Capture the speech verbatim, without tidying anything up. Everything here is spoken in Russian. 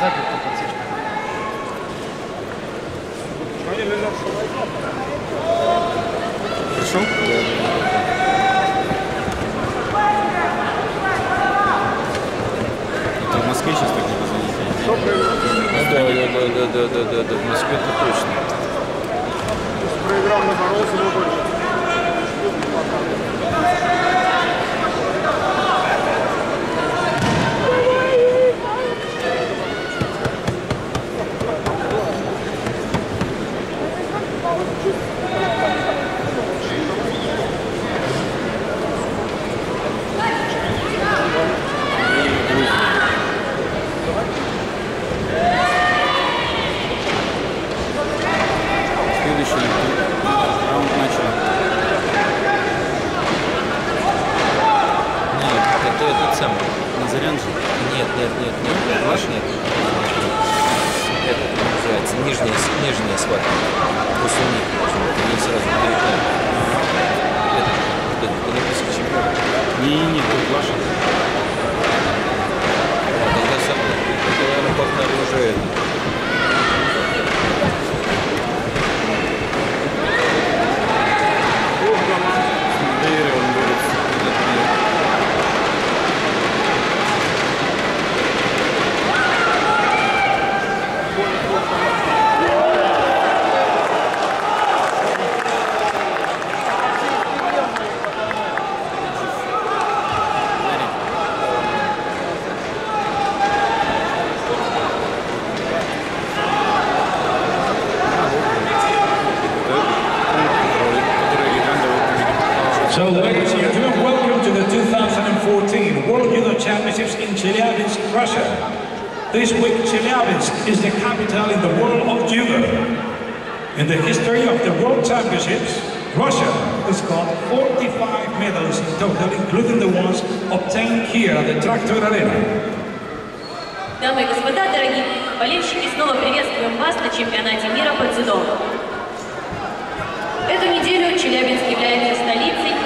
заперта подсечка. Пришел? А в Москве сейчас так не позвоните? Ну да, да, да, да, да, да, да, да, в Москве-то точно. Проиграл на Морозову больше. Следующий раунд начал. Нет, это этот самый. Назарян же? Нет, нет, нет, нет, ваш нет. Это называется нижняя, нижняя схватка. Пусуник. Они сразу переходят. Это, это, это написано чемпион. Не-не-не, тут ваша. Тогда сам, это, наверное, повторю уже это. So, ladies and gentlemen, welcome to the two thousand fourteen World Judo Championships in Chelyabinsk, Russia. This week, Chelyabinsk is the capital in the world of judo. In the history of the World Championships, Russia has got forty-five medals in total, including the ones obtained here at the Traktor Arena. Дамы и господа, дорогие болельщики, снова приветствуем вас на чемпионате мира по дзюдо. Эту неделю Челябинск является столицей